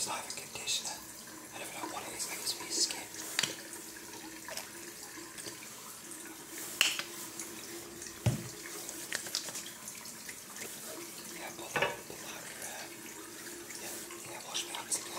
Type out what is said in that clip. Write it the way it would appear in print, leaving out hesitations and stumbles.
It's not even conditioner. I don't know what it is, maybe it's for your skin. Yeah, pull that, yeah, wash my hands again.